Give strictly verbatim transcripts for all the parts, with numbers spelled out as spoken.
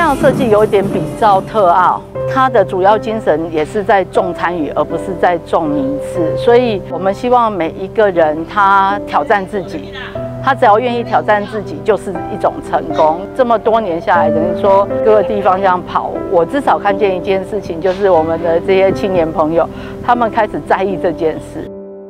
样的设计有一点比较特奥，它的主要精神也是在重参与，而不是在重名次。所以我们希望每一个人他挑战自己，他只要愿意挑战自己，就是一种成功。这么多年下来，等于说各个地方这样跑，我至少看见一件事情，就是我们的这些青年朋友，他们开始在意这件事。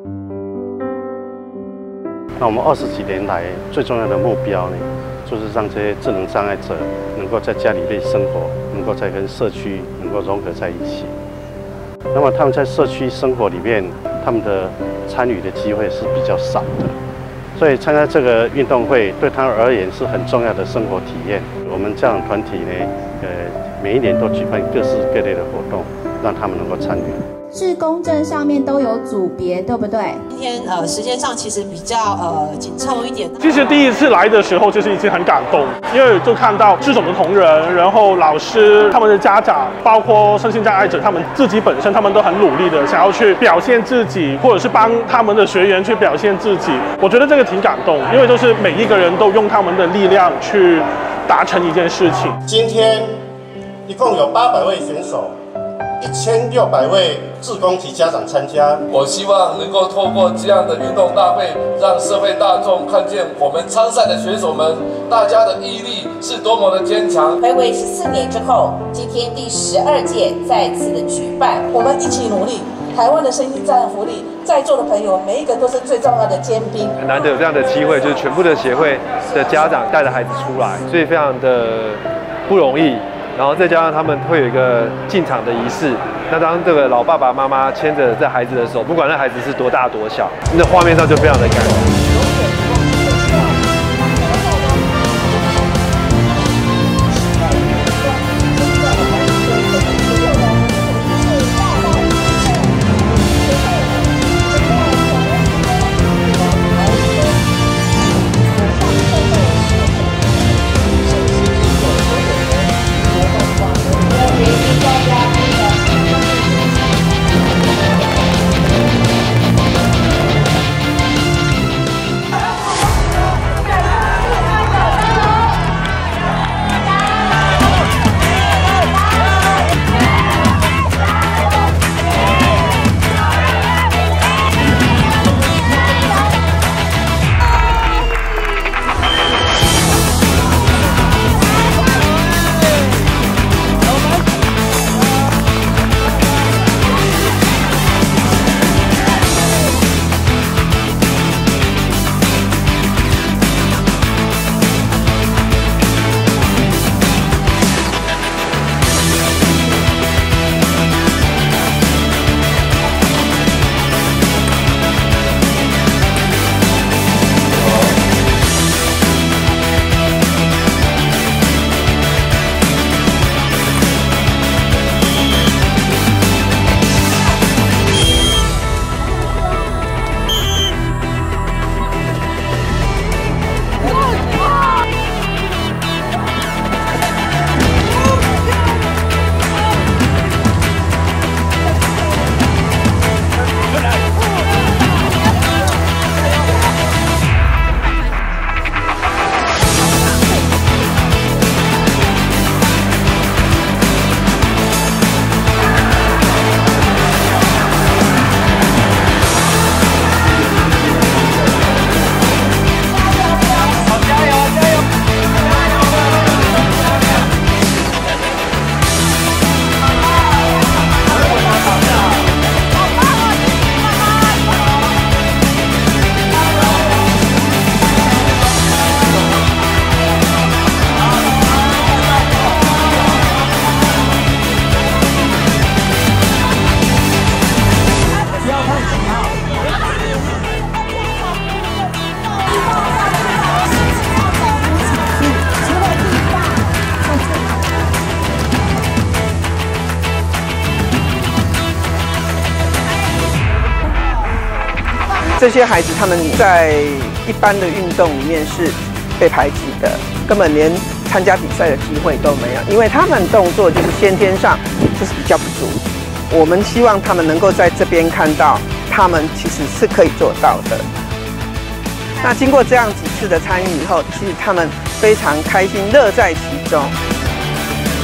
那我们二十几年来最重要的目标呢？就是让这些智能障碍者能够在家里面生活，能够在跟社区能够融合在一起。那么他们在社区生活里面，他们的参与的机会是比较少的，所以参加这个运动会对他们而言是很重要的生活体验。我们家长团体呢，呃，每一年都举办各式各类的活动，让他们能够参与。 志工证上面都有组别，对不对？ 今天呃时间上其实比较呃紧凑一点。 其实第一次来的时候就是已经很感动，因为就看到志总的同仁，然后老师、他们的家长，包括身心障碍者，他们自己本身他们都很努力的想要去表现自己，或者是帮他们的学员去表现自己。我觉得这个挺感动，因为就是每一个人都用他们的力量去达成一件事情。 今天一共有八百位选手。一千六百位志工及家长参加， 我希望能够透过这样的运动大会，让社会大众看见我们参赛的选手们，大家的毅力是多么的坚强。 睽违十四年之后，今天第十二届再次的举办， 我们一起努力。台湾的身心障碍福利，在座的朋友每一个都是最重要的尖兵。 很难得有这样的机会，就是全部的协会的家长带着孩子出来，所以非常的不容易。然后再加上他们会有一个进场的仪式，那当这个老爸爸妈妈牵着这孩子的手，不管那孩子是多大多小，那画面上就非常的感人。 这些孩子他们在一般的运动里面是被排挤的，根本连参加比赛的机会都没有，因为他们动作就是先天上就是比较不足。我们希望他们能够在这边看到，他们其实是可以做到的。那经过这样几次的参与以后，其实他们非常开心，乐在其中。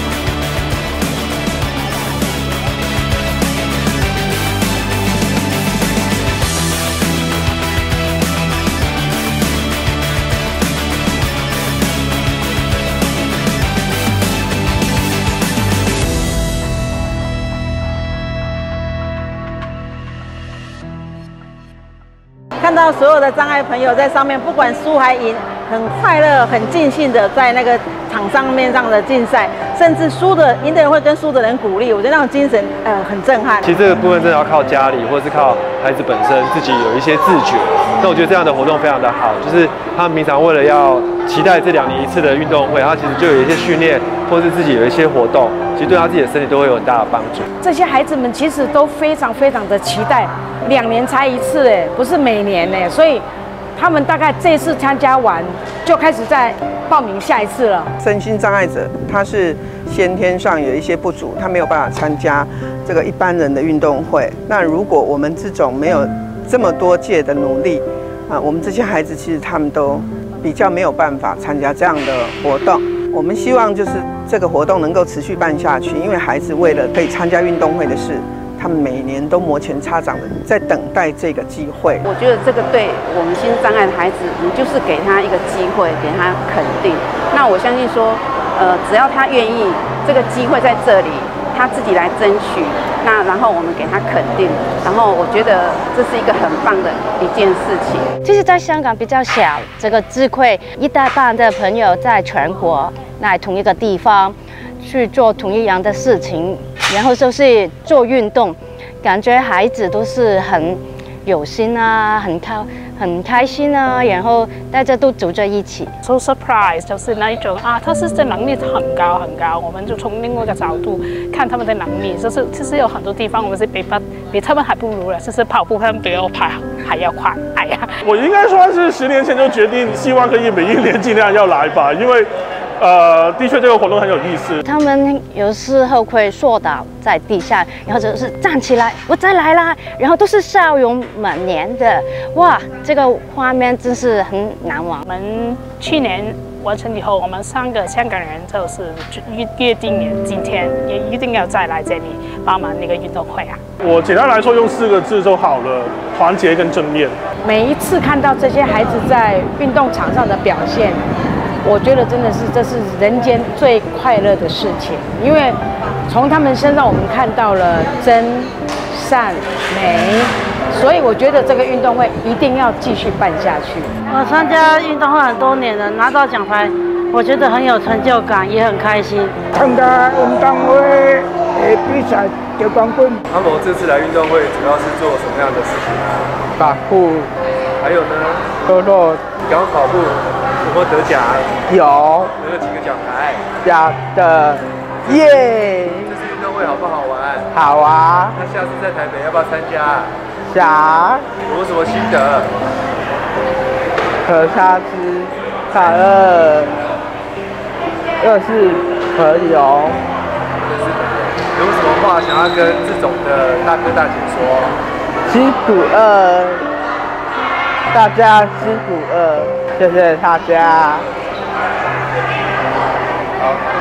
看到所有的障碍朋友在上面，不管输还赢，很快乐、很尽兴的在那个场上面上的竞赛，甚至输的赢的人会跟输的人鼓励，我觉得那种精神呃很震撼。 其实这个部分真的要靠家里，或者是靠孩子本身自己有一些自觉。那我觉得这样的活动非常的好，就是他们平常为了要期待这两年一次的运动会，他其实就有一些训练，或是自己有一些活动，其实对他自己的身体都会有很大的帮助。 这些孩子们其实都非常非常的期待，两年才一次哎，不是每年哎，所以他们大概这次参加完就开始在报名下一次了。 身心障碍者他是先天上有一些不足，他没有办法参加这个一般人的运动会。那如果我们这种没有这么多届的努力啊，我们这些孩子其实他们都比较没有办法参加这样的活动。我们希望就是这个活动能够持续办下去，因为孩子为了可以参加运动会的事，他们每年都摩拳擦掌的在等待这个机会。 我觉得这个对我们心智障碍的孩子，你就是给他一个机会，给他肯定。那我相信说，呃，只要他愿意，这个机会在这里，他自己来争取。那然后我们给他肯定，然后我觉得这是一个很棒的一件事情。 其实，在香港比较小，这个智慧一大半的朋友在全国在同一个地方去做同一样的事情，然后就是做运动，感觉孩子都是很有心啊，很开很开心啊，然后大家都走在一起。 So surprise 就是那一种啊，他是这能力很高很高，我们就从另外一个角度看他们的能力，就是其实有很多地方我们是比不比他们还不如了，就是跑步他们比我跑还要快。哎呀， 我应该说是十年前就决定，希望可以每一年尽量要来吧，因为。呃，的确这个活动很有意思。 他们有时候会摔倒在地下，然后就是站起来，我再来啦，然后都是笑容满脸的，哇，这个画面真是很难忘。 我们去年完成以后，我们三个香港人就是约约定了今天也一定要再来这里帮忙那个运动会啊。 我简单来说用四个字就好了：团结跟正面。 每一次看到这些孩子在运动场上的表现，我觉得真的是这是人间最快乐的事情，因为从他们身上我们看到了真、善、美，所以我觉得这个运动会一定要继续办下去。 我参加运动会很多年了，拿到奖牌，我觉得很有成就感，也很开心。 参加运动会的比赛得冠军。 阿谋这次来运动会主要是做什么样的事情啊？ 跑步， 还有呢？ 多多。 刚刚跑步。有没有得奖？ 有。 得了几个奖牌？ 奖的，耶！ 这次运动会好不好玩？ 好啊。 那下次在台北要不要参加？ 想。 有什么心得？ 可他之卡二，二是朋友。 这是朋友。有什么话想要跟这种的大哥大姐说？ 辛苦二，大家辛苦二。谢谢大家。 好。